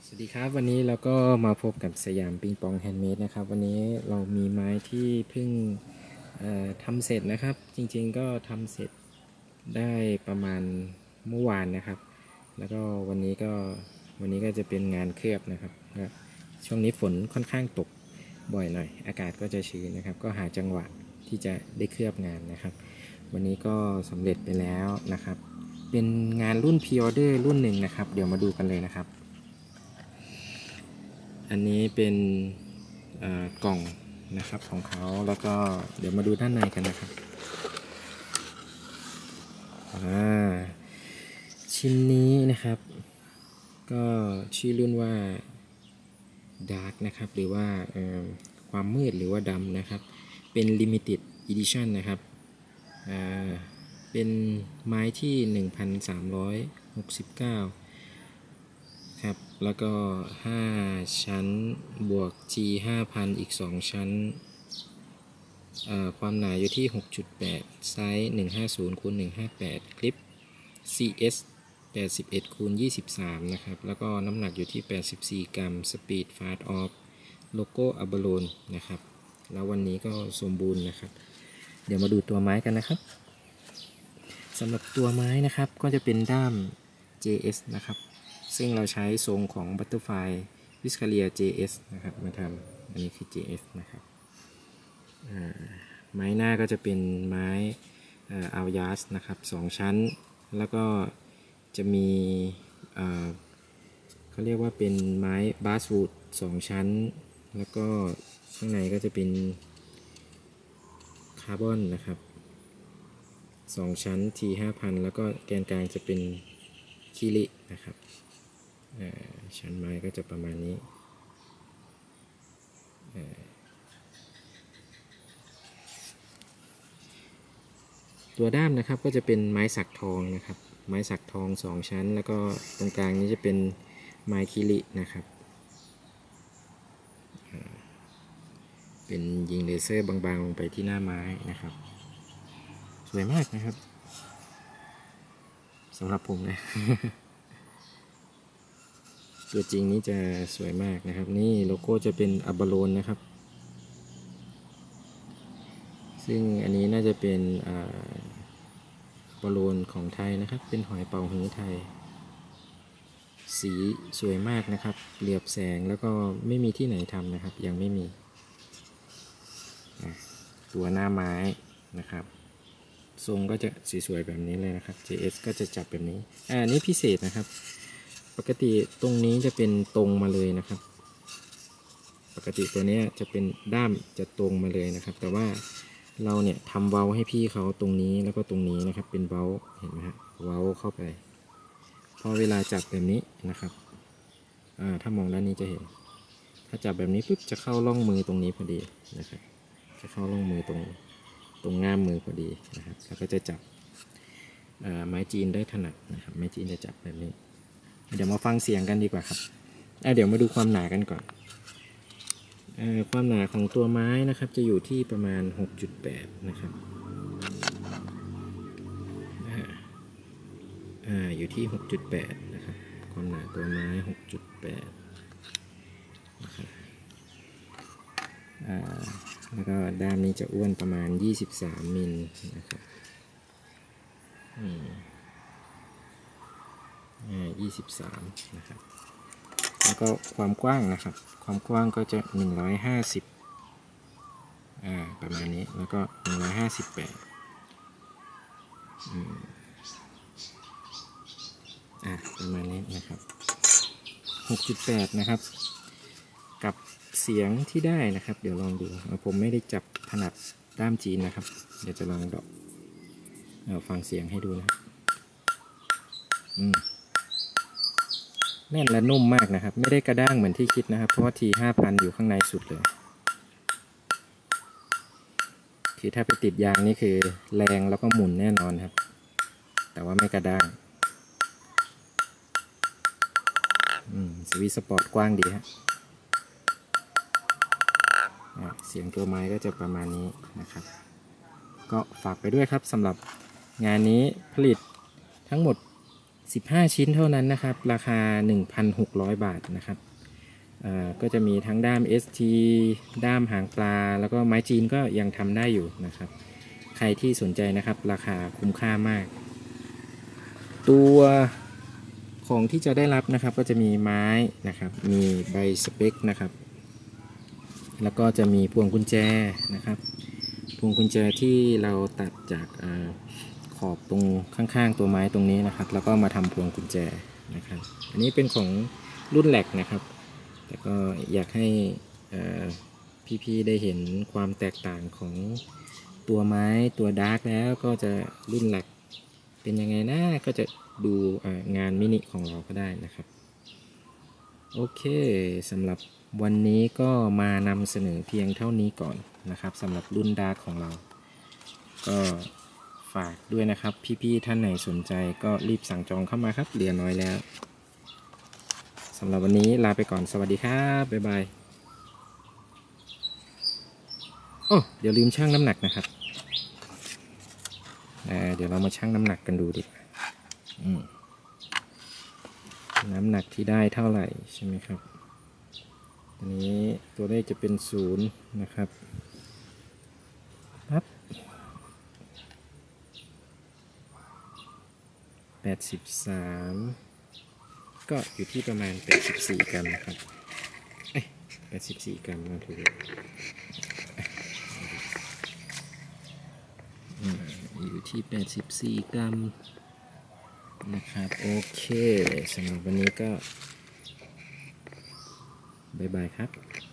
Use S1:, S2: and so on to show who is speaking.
S1: สวัสดีครับวันนี้เราก็มาพบกับสยามปิงปองแฮนด์เมดนะครับวันนี้เรามีไม้ที่เพิ่งทำเสร็จนะครับจริงๆก็ทำเสร็จได้ประมาณเมื่อวานนะครับแล้วก็วันนี้ก็จะเป็นงานเคลือบนะครับช่วงนี้ฝนค่อนข้างตกบ่อยหน่อยอากาศก็จะชื้นนะครับก็หาจังหวะที่จะได้เคลือบงานนะครับวันนี้ก็สำเร็จไปแล้วนะครับเป็นงานรุ่นพรีออเดอร์รุ่นหนึ่งนะครับเดี๋ยวมาดูกันเลยนะครับอันนี้เป็นกล่องนะครับของเขาแล้วก็เดี๋ยวมาดูด้านในกันนะครับชิ้นนี้นะครับก็ชื่อรุ่นว่า Dark นะครับหรือว่าความมืดหรือว่าดำนะครับเป็น Limited Edition นะครับเป็นไม้ที่ 1,369ครับแล้วก็5ชั้นบวก G 5,000อีก2ชั้นความหนาอยู่ที่ 6.8 ไซส์ 150x158 คลิป CS 81x23 นะครับแล้วก็น้ำหนักอยู่ที่ 84 กรัม Speed Fast Off โลโก้ Abalone นะครับแล้ววันนี้ก็สมบูรณ์นะครับเดี๋ยวมาดูตัวไม้กันนะครับสำหรับตัวไม้นะครับก็จะเป็นด้าม JS นะครับซึ่งเราใช้ทรงของ Butterfly Viscaria JS นะครับมาทำอันนี้คือ JS นะครับไม้หน้าก็จะเป็นไม้อัลยาสนะครับ2ชั้นแล้วก็จะมีเขาเรียกว่าเป็นไม้บาสวูด2ชั้นแล้วก็ข้างในก็จะเป็นคาร์บอนนะครับ2ชั้น T 5,000แล้วก็แกนกลางจะเป็นคิรินะครับชั้นไม้ก็จะประมาณนี้ตัวด้ามนะครับก็จะเป็นไม้สักทองนะครับไม้สักทอง2ชั้นแล้วก็ตรงกลางนี้จะเป็นไม้คิรินะครับเป็นยิงเลเซอร์บางๆลงไปที่หน้าไม้นะครับสวยมากนะครับสำหรับผมนะ ตัวจริงนี้จะสวยมากนะครับนี่โลโก้จะเป็นอับบาโลนนะครับซึ่งอันนี้น่าจะเป็นบอลลูนของไทยนะครับเป็นหอยเป่าฮื้อไทยสีสวยมากนะครับเหลียบแสงแล้วก็ไม่มีที่ไหนทำนะครับยังไม่มีตัวหน้าไม้นะครับทรงก็จะสีสวยแบบนี้เลยนะครับ JS ก็จะจับแบบนี้อันนี้พิเศษนะครับปกติตรงนี้จะเป็นตรงมาเลยนะครับปกติตัวนี้จะเป็นด้ามจะตรงมาเลยนะครับแต่ว่าเราเนี่ยทำเว้าให้พี่เขาตรงนี้แล้วก็ตรงนี้นะครับเป็นเว้าเห็นไหมฮะเว้าเข้าไปพอเวลาจับแบบนี้นะครับถ้ามองด้านนี้จะเห็นถ้าจับแบบนี้ปุ๊บจะเข้าร่องมือตรงนี้พอดีนะครับจะเข้าร่องมือตรงง่ามมือพอดีนะครับแล้วก็จะจับไม้จีนได้ถนัดนะครับไม้จีนจะจับแบบนี้เดี๋ยวมาฟังเสียงกันดีกว่าครับเดี๋ยวมาดูความหนากันก่อนความหนาของตัวไม้นะครับจะอยู่ที่ประมาณ 6.8 นะครับอยู่ที่ 6.8 นะครับความหนาตัวไม้ 6.8 นะครับแล้วก็ด้านนี้จะอ้วนประมาณ23มิลนะครับ23นะครับแล้วก็ความกว้างนะครับความกว้างก็จะ150ประมาณนี้แล้วก็158ประมาณนี้นะครับ 6.8 นะครับกับเสียงที่ได้นะครับเดี๋ยวลองดูผมไม่ได้จับถนัดด้ามจีนนะครับเดี๋ยวจะลองดอกฟังเสียงให้ดูนะครับแน่นและนุ่มมากนะครับไม่ได้กระด้างเหมือนที่คิดนะครับเพราะว่า T 5,000อยู่ข้างในสุดเลยคือถ้าไปติดยางนี่คือแรงแล้วก็หมุนแน่นอนครับแต่ว่าไม่กระด้างสวิตช์สปอร์ตกว้างดีฮะเสียงตัวไม้ก็จะประมาณนี้นะครับก็ฝากไปด้วยครับสำหรับงานนี้ผลิตทั้งหมด 15 ชิ้นเท่านั้นนะครับราคา 1,600 บาทนะครับก็จะมีทั้งด้าม ST ด้ามหางปลาแล้วก็ไม้จีนก็ยังทำได้อยู่นะครับใครที่สนใจนะครับราคาคุ้มค่ามากตัวของที่จะได้รับนะครับก็จะมีไม้นะครับมีใบสเปคนะครับแล้วก็จะมีพวงกุญแจนะครับพวงกุญแจที่เราตัดจากขอบตรงข้างๆตัวไม้ตรงนี้นะครับแล้วก็มาทำพวงกุญแจนะครับอันนี้เป็นของรุ่นแหลกนะครับแต่ก็อยากให้พี่ๆได้เห็นความแตกต่างของตัวไม้ตัวดาร์กแล้วก็จะรุ่นแหลกเป็นยังไงนะก็จะดูงานมินิของเราก็ได้นะครับโอเคสำหรับวันนี้ก็มานำเสนอเพียงเท่านี้ก่อนนะครับสำหรับรุ่นดาร์กของเราก็ฝากด้วยนะครับพี่ๆท่านไหนสนใจก็รีบสั่งจองเข้ามาครับเหลือน้อยแล้วสำหรับวันนี้ลาไปก่อนสวัสดีครับบ๊ายบายโอ้เดี๋ยวลืมชั่งน้ำหนักนะครับเดี๋ยวเรามาชั่งน้ำหนักกันดูดิน้ำหนักที่ได้เท่าไหร่ใช่ไหมครับอันนี้ตัวเลขจะเป็น0นะครับปั๊บ83ก็อยู่ที่ประมาณ84กรัมนะครับ84กรัมนะถูกอยู่ที่84กรัมนะครับโอเคสำหรับวันนี้ก็บ๊ายบายครับ